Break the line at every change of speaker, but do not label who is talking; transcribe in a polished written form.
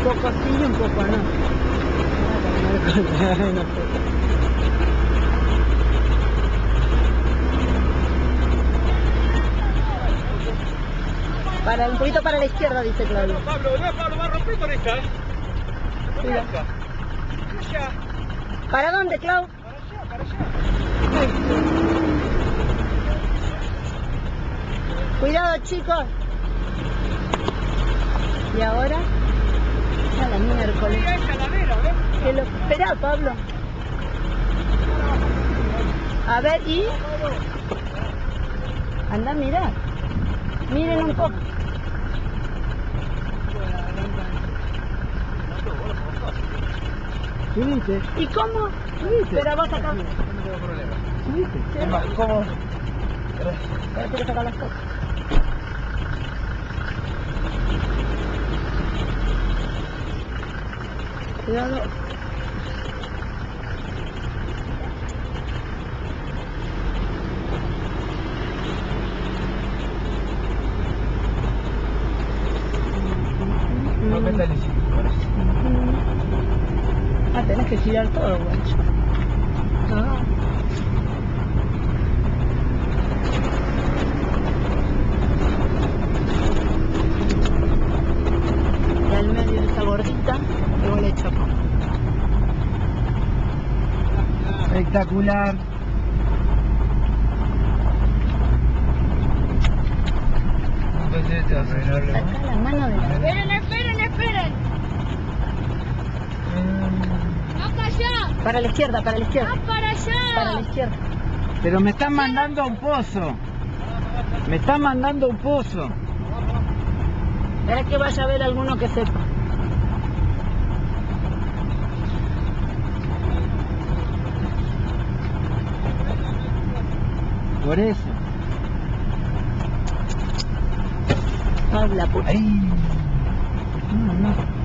poco sí y un poco no. No sé. Un poquito para la izquierda, dice Claudio.
Pablo, no, Pablo, va a romper con esta, ¿eh? Con
Mira.
esta. Allá.
¿Para dónde, Clau?
Para allá, para allá.
Ay, sí. Cuidado, chicos. ¿Y ahora? A la miércoles.
Mira esa ladera, ¿ves?
Que lo... Esperá, Pablo. A ver, ¿y? Anda a mirar. Miren un poco.
¿Subiste?
¿Y cómo?
¿Subiste?
Pero vos acá.
No tengo problema.
¿Subiste?
Es más, ¿cómo?
Ahora quiero sacar las cosas. Cuidado.
No me está diciendo.
Ah, tenés que girar todo, guacho. Ah. Y al medio de esa gordita, luego le echo acá.
Espectacular.
Saca la mano de la...
Esperen, esperen, esperen. ¡Acá allá!
Para la izquierda, para la izquierda.
¡Ah, para allá!
Para la izquierda.
Pero me están mandando a un pozo. Me están mandando a un pozo.
Espera que vaya a ver alguno que sepa.
Por eso.
Habla, puta.
Ahí.
No, no.